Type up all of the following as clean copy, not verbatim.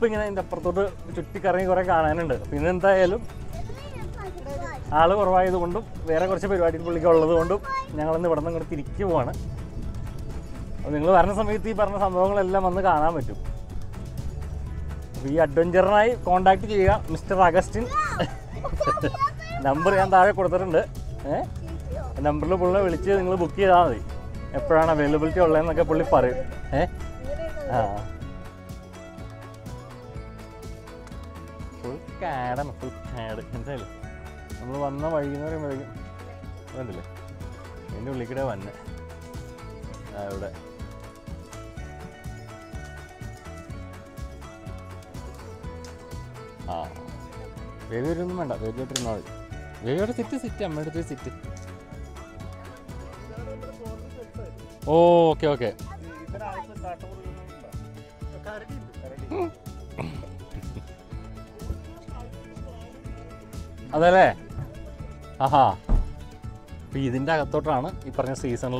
ഇങ്ങനെ അതിൻ്റെ അപ്പുറത്തോട്ട് ചുറ്റിക്കറങ്ങി കുറേ കാണാനുണ്ട്. പിന്നെ എന്തായാലും ആൾ കുറവായതുകൊണ്ടും വേറെ കുറച്ച് പരിപാടി പുള്ളിക്ക് ഉള്ളത് കൊണ്ടും ഞങ്ങളിന്ന് ഇവിടെ നിന്ന് ഇങ്ങോട്ട് തിരിച്ചു പോവാണ്. അപ്പോൾ നിങ്ങൾ വരുന്ന സമയത്ത് ഈ പറഞ്ഞ സംഭവങ്ങളെല്ലാം വന്ന് കാണാൻ പറ്റും. അപ്പോൾ ഈ അഡ്വഞ്ചറിനായി കോൺടാക്ട് ചെയ്യുക മിസ്റ്റർ അഗസ്റ്റിൻ. നമ്പർ ഞാൻ താഴെ കൊടുത്തിട്ടുണ്ട്. നമ്പറിൽ പുള്ളിനെ വിളിച്ച് നിങ്ങൾ ബുക്ക് ചെയ്താൽ മതി. എപ്പോഴാണ് അവൈലബിലിറ്റി ഉള്ളതെന്നൊക്കെ പുള്ളി പറയും. ഫുൾ കാടാണ്, ഫുൾ കാട്. മനസ്സിലായില്ലേ? നമ്മൾ വന്ന വഴിയെന്ന് പറയുമ്പോഴേക്കും വേണ്ടില്ലേ എൻ്റെ ഉള്ളിക്കിടെ വന്നെ ഇവിടെ വേവി വരുമൊന്നും വേണ്ട, വേവിയോട്ടിരുന്നാൽ മതി. വേവിയോടെ സിറ്റ് അമ്മയുടെ അടുത്ത് സിറ്റ്. Okay okay. അതല്ലേ? ആഹാ. അപ്പം ഇതിൻ്റെ അകത്തോട്ടാണ് ഈ പറഞ്ഞ സീസണിൽ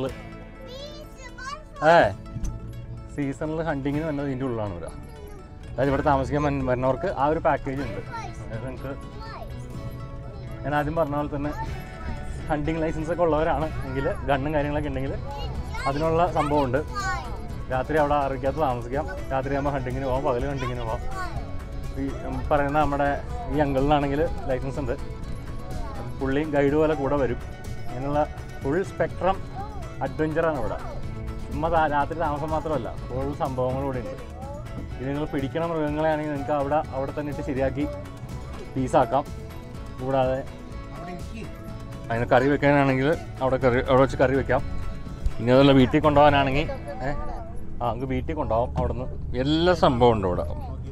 സീസണിൽ ഹണ്ടിങ്ങിന് വന്നത് ഇതിൻ്റെ ഉള്ളിലാണ് വരിക. അതായത് ഇവിടെ താമസിക്കാൻ വരുന്നവർക്ക് ആ ഒരു പാക്കേജ് ഉണ്ട്. അതായത് നിങ്ങൾക്ക് ഞാൻ ആദ്യം പറഞ്ഞ പോലെ തന്നെ ഹണ്ടിങ് ലൈസൻസൊക്കെ ഉള്ളവരാണ് എങ്കിൽ ഗണ്ണും കാര്യങ്ങളൊക്കെ ഉണ്ടെങ്കിൽ അതിനുള്ള സംഭവമുണ്ട്. രാത്രി അവിടെ അറിയിക്കാത്ത താമസിക്കാം. രാത്രി ആകുമ്പോൾ ഹണ്ടിങ്ങിന് പോകാം, പകൽ ഹണ്ടിങ്ങിന് പോകാം. ഈ പറയുന്ന നമ്മുടെ ഈ അങ്കിളിനാണെങ്കിൽ ലൈസൻസ് ഉണ്ട്. പുള്ളി ഗൈഡ് പോലെ കൂടെ വരും. അങ്ങനെയുള്ള ഫുൾ സ്പെക്ട്രം അഡ്വഞ്ചറാണ് ഇവിടെ. ചുമ്മാ രാത്രി താമസം മാത്രമല്ല, ഫുൾ സംഭവങ്ങളിവിടെ ഉണ്ട്. ഇത് നിങ്ങൾ പിടിക്കണ മൃഗങ്ങളെയാണെങ്കിൽ നിങ്ങൾക്ക് അവിടെ തന്നെ ഇട്ട് ശരിയാക്കി പീസാക്കാം. കൂടാതെ അതിന് കറി വെക്കാനാണെങ്കിൽ അവിടെ വെച്ച് കറി വെക്കാം. ഇനി അതുപോലെ വീട്ടിൽ കൊണ്ടുപോകാനാണെങ്കിൽ നമുക്ക് വീട്ടിൽ കൊണ്ടുപോകാം. അവിടെ നിന്ന് എല്ലാ സംഭവം ഉണ്ട് ഇവിടെ.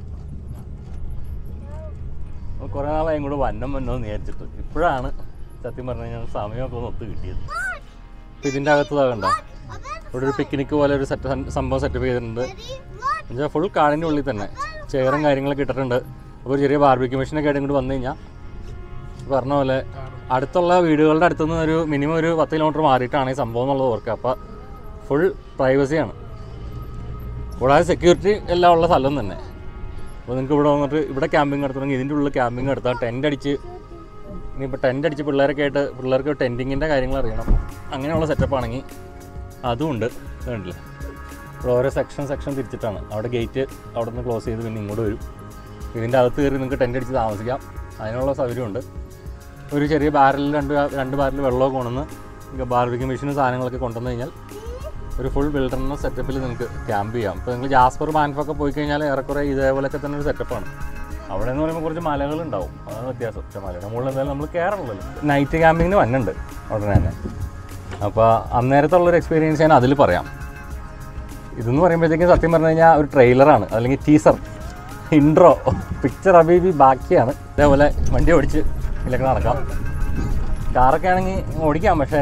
കുറേ നാളായും കൂടെ വന്നമെന്ന് വിചാരിച്ചിട്ട് ഇപ്പോഴാണ് സത്യം പറഞ്ഞു കഴിഞ്ഞാൽ സമയമൊക്കെ ഒന്ന് ഒത്ത് കിട്ടിയത്. അപ്പോൾ ഇതിൻ്റെ അകത്ത് കണ്ടോ ഇവിടെ ഒരു പിക്നിക്ക് പോലെ ഒരു സംഭവം സെറ്റപ്പ് ചെയ്തിട്ടുണ്ട്. എന്നുവെച്ചാൽ ഫുൾ കാടിൻ്റെ ഉള്ളിൽ തന്നെ ചെയറും കാര്യങ്ങളൊക്കെ ഇട്ടിട്ടുണ്ട്. അപ്പോൾ ഒരു ചെറിയ ബാർബിക്യൂ മെഷീനൊക്കെ ആയിട്ട് ഇങ്ങോട്ട് വന്നു കഴിഞ്ഞാൽ പറഞ്ഞ പോലെ അടുത്തുള്ള വീടുകളുടെ അടുത്തുനിന്ന് ഒരു മിനിമം ഒരു 10 കിലോമീറ്റർ മാറിയിട്ടാണ് ഈ സംഭവം എന്നുള്ളത് ഓർക്കുക. അപ്പോൾ ഫുൾ പ്രൈവസിയാണ്. കൂടാതെ സെക്യൂരിറ്റി എല്ലാം ഉള്ള സ്ഥലം തന്നെ. അപ്പോൾ നിങ്ങൾക്ക് ഇവിടെ വന്നിട്ട് ഇവിടെ ക്യാമ്പിങ് നടത്തണമെങ്കിൽ ഇതിൻ്റെ ഉള്ളിൽ ക്യാമ്പിങ് നടത്താം. ടെൻ്റ് അടിച്ച് ഇനിയിപ്പോൾ ടെൻ്റ് അടിച്ച് പിള്ളേർക്ക് ടെൻറ്റിങ്ങിൻ്റെ കാര്യങ്ങൾ അറിയണം, അങ്ങനെയുള്ള സെറ്റപ്പ് ആണെങ്കിൽ അതുമുണ്ട്. കണ്ടില്ലേ? ഇവിടെ ഓരോ സെക്ഷൻ തിരിച്ചിട്ടാണ്. അവിടെ ഗേറ്റ് അവിടെ നിന്ന് ക്ലോസ് ചെയ്ത് പിന്നെ ഇങ്ങോട്ട് വരും. ഇതിൻ്റെ അകത്ത് കയറി നിങ്ങൾക്ക് ടെൻ്റ് അടിച്ച് താമസിക്കാം. അതിനുള്ള സൗകര്യമുണ്ട്. ഒരു ചെറിയ ബാരലിൽ രണ്ട് ബാരൽ വെള്ളമൊക്കെ കൊണ്ടുവന്ന് ബാർബിക്യൂ മെഷീനും സാധനങ്ങളൊക്കെ കൊണ്ടുവന്ന് കഴിഞ്ഞാൽ ഒരു ഫുൾ വിൽഡർനെസ് സെറ്റപ്പിൽ നിങ്ങൾക്ക് ക്യാമ്പ് ചെയ്യാം. ഇപ്പോൾ നിങ്ങൾ ജാസ്പർ ബാൻഫൊക്കെ പോയി കഴിഞ്ഞാൽ ഏറെക്കുറെ ഇതേപോലെയൊക്കെ തന്നെ ഒരു സെറ്റപ്പാണ്. അവിടെ എന്ന് പറയുമ്പോൾ കുറച്ച് മലകളുണ്ടാവും, അതാണ് വ്യത്യാസം. പക്ഷേ മലയുടെ മുകളിൽ എന്തായാലും നമ്മൾ കയറുള്ളൂ. നൈറ്റ് ക്യാമ്പിങ്ങിന് വന്നിട്ടുണ്ട് ഉടനെ തന്നെ. അപ്പോൾ അന്നേരത്തുള്ളൊരു എക്സ്പീരിയൻസ് ഞാൻ അതിൽ പറയാം. ഇതെന്ന് പറയുമ്പോഴത്തേക്കും സത്യം പറഞ്ഞു കഴിഞ്ഞാൽ ഒരു ട്രെയിലറാണ്, അല്ലെങ്കിൽ ടീസർ, ഇൻട്രോ, പിക്ചർ അബീബി ബാക്കിയാണ്. ഇതേപോലെ വണ്ടി ഓടിച്ച് ഇതിലൊക്കെ നടക്കാം. കാറൊക്കെ ആണെങ്കിൽ ഓടിക്കാം, പക്ഷേ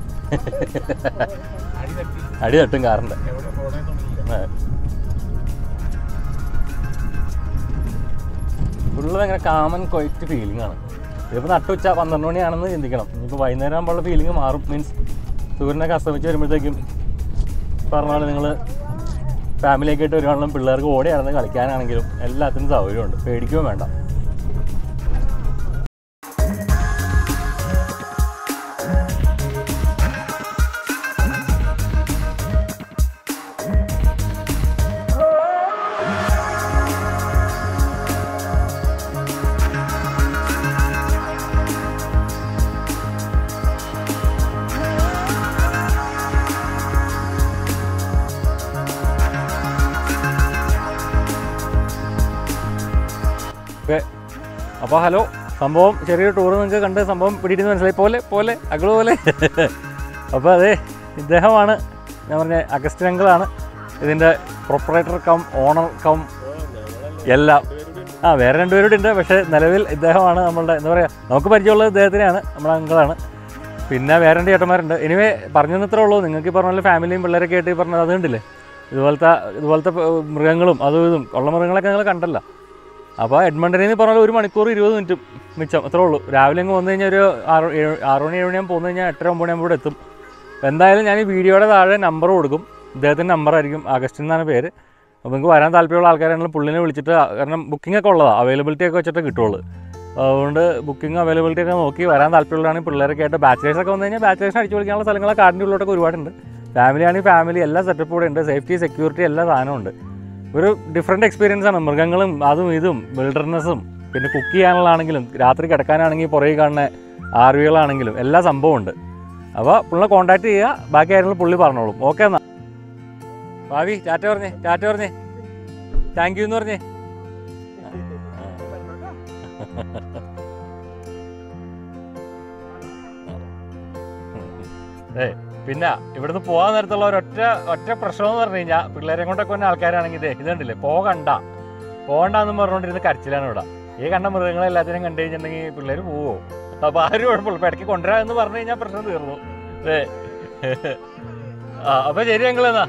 അടി തട്ടും കാറിൻ്റെ. ഫുള്ള് ഭയങ്കര കാമൻ ക്വയറ്റ് ഫീലിംഗ് ആണ്. ഇതിപ്പോൾ നട്ടുച്ച 12 മണിയാണെന്ന് ചിന്തിക്കണം. ഇനിയിപ്പോൾ വൈകുന്നേരം ആകുമ്പോഴുള്ള ഫീലിംഗ് മാറും. മീൻസ് സൂര്യനൊക്കെ അസ്തമിച്ച് വരുമ്പോഴത്തേക്കും പറഞ്ഞ പോലെ നിങ്ങൾ ഫാമിലിയൊക്കെ ആയിട്ട് വരുവാണെങ്കിലും പിള്ളേർക്ക് ഓടി നടന്ന് കളിക്കാനാണെങ്കിലും എല്ലാത്തിനും സൗകര്യമുണ്ട്. പേടിക്കുകയും വേണ്ട. അപ്പോൾ ഹലോ, സംഭവം ചെറിയൊരു ടൂർ നിങ്ങൾക്ക് കണ്ട് സംഭവം പിടിയിട്ട് മനസ്സിലായി പോലെ അകള് പോലെ. അപ്പോൾ അതെ, ഇദ്ദേഹമാണ് ഞാൻ പറഞ്ഞ അഗസ്റ്റിൻ അങ്കിളാണ് ഇതിൻ്റെ പ്രൊപ്പറേറ്റർ കം ഓണർ കം എല്ലാം. വേറെ 2 പേരുടെ ഉണ്ട്, പക്ഷേ നിലവിൽ ഇദ്ദേഹമാണ് നമ്മളുടെ എന്താ പറയുക, നമുക്ക് പരിചയമുള്ളത് ഇദ്ദേഹത്തിനെയാണ്, നമ്മുടെ അങ്കിളാണ്. പിന്നെ വേറെ 2 ചേട്ടന്മാരുണ്ട്. എനിവേ പറഞ്ഞു ഇത്രേ ഉള്ളൂ. നിങ്ങൾക്ക് ഈ പറഞ്ഞ പോലെ ഫാമിലിയും പിള്ളേരൊക്കെ ആയിട്ട് ഈ പറഞ്ഞത് അത് കണ്ടില്ലേ, ഇതുപോലത്തെ മൃഗങ്ങളും അതും ഇതും ഉള്ള മൃഗങ്ങളൊക്കെ നിങ്ങൾ കണ്ടല്ലോ. അപ്പോൾ എഡ്മണ്ടനിൽ നിന്ന് പറഞ്ഞാൽ 1 മണിക്കൂർ 20 മിനിറ്റ് മിച്ചം, അത്രേ ഉള്ളൂ. രാവിലെ അങ്ങ് വന്നു കഴിഞ്ഞാൽ ഒരു 6 മണി 7 മണിയാകുമ്പോൾ പോന്നു കഴിഞ്ഞാൽ 8-9 മണിയാകുമ്പോൾ ഇവിടെ എത്തും. എന്തായാലും ഞാൻ ഈ വീഡിയോയുടെ താഴെ നമ്പർ കൊടുക്കും. ഇദ്ദേഹത്തിൻ്റെ നമ്പറായിരിക്കും, അഗസ്റ്റിൻ എന്നാണ് പേര്. അപ്പോൾ നിങ്ങൾക്ക് വരാൻ താല്പര്യമുള്ള ആൾക്കാരാണെങ്കിൽ പുള്ളിനെ വിളിച്ചിട്ട്, കാരണം ബുക്കിംഗ് ഒക്കെ ഉള്ളതാണ്, അവൈലബിലിറ്റി ഒക്കെ വെച്ചിട്ട് കിട്ടുള്ളൂ. അതുകൊണ്ട് ബുക്കിംഗ് അവൈലബിലിറ്റി ഒക്കെ നോക്കി വരാൻ താല്പര്യമുള്ളതാണെങ്കിൽ പിള്ളേരൊക്കെ ആയിട്ട് ബാച്ചിലേഴ്സൊക്കെ വന്നു കഴിഞ്ഞാൽ ബാച്ചിലേഴ്സിന് അടിച്ചു വിളിക്കാനുള്ള സ്ഥലങ്ങളൊക്കെ കാടിൻ്റെ ഉള്ളിലോട്ടൊക്കെ ഒരുപാടുണ്ട്. ഫാമിലി ആണെങ്കിൽ ഫാമിലി, എല്ലാ സെറ്റപ്പ് കൂടെ ഉണ്ട്, സേഫ്റ്റി സെക്യൂരിറ്റി എല്ലാ സാധനവും ഉണ്ട്. ഒരു ഡിഫറെൻറ്റ് എക്സ്പീരിയൻസ് ആണ്. മൃഗങ്ങളും അതും ഇതും വിൽഡർനെസ്സും, പിന്നെ കുക്ക് ചെയ്യാനുള്ളതാണെങ്കിലും രാത്രി കിടക്കാനാണെങ്കിൽ പുറകെ കാണുന്ന ആർവികളാണെങ്കിലും എല്ലാ സംഭവം ഉണ്ട്. അപ്പോൾ പുള്ളിനെ കോൺടാക്ട് ചെയ്യുക, ബാക്കി കാര്യങ്ങൾ പുള്ളി പറഞ്ഞോളും. ഓക്കെ എന്നാൽ ഭാവി ടാറ്റ പറഞ്ഞേ താങ്ക് യു എന്ന് പറഞ്ഞേ. പിന്നെ ഇവിടുന്ന് പോകാൻ നേരത്തുള്ള ഒറ്റ പ്രശ്നം എന്ന് പറഞ്ഞു കഴിഞ്ഞാൽ, പിള്ളേരെ കൊണ്ടൊക്കെ വന്ന ആൾക്കാരാണെങ്കിൽ ഇത് കണ്ടില്ലേ, പോകണ്ടെന്ന് പറഞ്ഞുകൊണ്ടിരുന്ന് കരച്ചിലാണ് ഇവിടെ. ഈ കണ്ട മൃഗങ്ങളെല്ലാത്തിനും കണ്ടു കഴിഞ്ഞിട്ടുണ്ടെങ്കിൽ പിള്ളേർ പോവോ? അപ്പോൾ ആരും കുഴപ്പമില്ല, ഇപ്പോൾ ഇടയ്ക്ക് കൊണ്ടുവരാ എന്ന് പറഞ്ഞു കഴിഞ്ഞാൽ പ്രശ്നം തീർന്നു. അപ്പോൾ ശരി ഞങ്ങളെന്നാ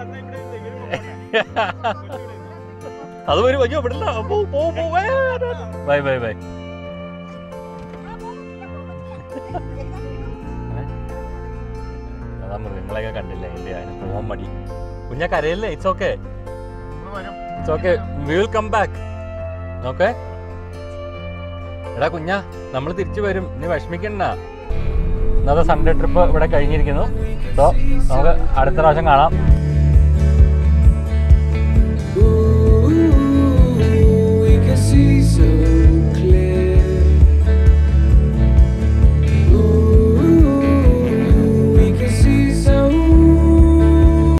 അത് വരും. അയ്യോ വിടില്ല, ബൈ ബൈ ബൈ. അതാ മൃഗങ്ങളെയൊക്കെ കണ്ടില്ലേ, ഇല്ലേ, അതിന് പോകാൻ മടി. കുഞ്ഞാ കരയല്ലേ? It's okay, we will come back. Okay എടാ കുഞ്ഞാ, നമ്മൾ തിരിച്ചു വരും, നീ വിഷമിക്കണ്ട. ഇന്നത്തെ സൺഡേ ട്രിപ്പ് ഇവിടെ കഴിഞ്ഞിരിക്കുന്നു. സോ നമുക്ക് അടുത്ത പ്രാവശ്യം കാണാം.